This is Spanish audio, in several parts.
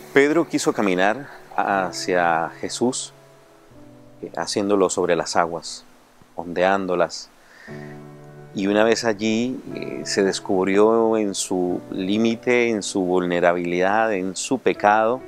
Pedro quiso caminar hacia Jesús, haciéndolo sobre las aguas, ondeándolas. Y una vez allí se descubrió en su límite, en su vulnerabilidad, en su pecado,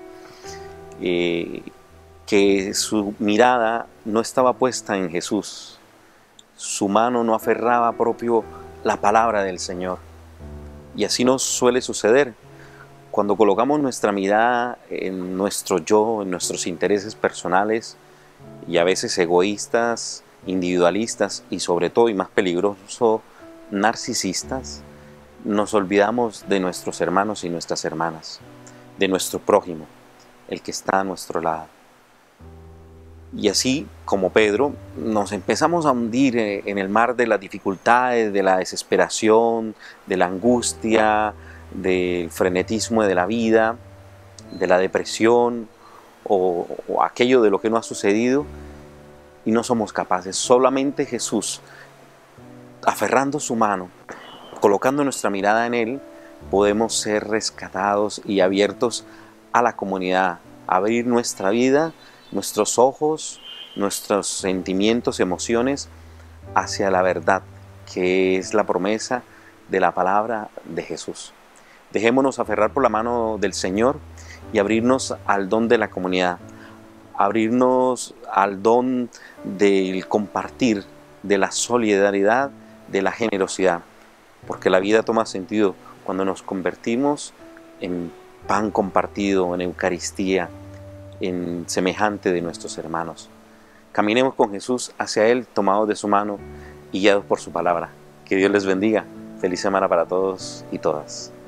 que su mirada no estaba puesta en Jesús. Su mano no aferraba propio la palabra del Señor. Y así nos suele suceder. Cuando colocamos nuestra mirada en nuestro yo, en nuestros intereses personales y a veces egoístas, individualistas y sobre todo y más peligroso, narcisistas, nos olvidamos de nuestros hermanos y nuestras hermanas, de nuestro prójimo, el que está a nuestro lado. Y así como Pedro, nos empezamos a hundir en el mar de las dificultades, de la desesperación, de la angustia, del frenetismo de la vida, de la depresión o aquello de lo que no ha sucedido, y no somos capaces. Solamente Jesús, aferrando su mano, colocando nuestra mirada en Él, podemos ser rescatados y abiertos a la comunidad, abrir nuestra vida, nuestros ojos, nuestros sentimientos, emociones hacia la verdad, que es la promesa de la palabra de Jesús. Dejémonos aferrar por la mano del Señor y abrirnos al don de la comunidad, abrirnos al don del compartir, de la solidaridad, de la generosidad, porque la vida toma sentido cuando nos convertimos en pan compartido, en Eucaristía, en semejante de nuestros hermanos. Caminemos con Jesús hacia Él, tomados de su mano y guiados por su palabra. Que Dios les bendiga. Feliz semana para todos y todas.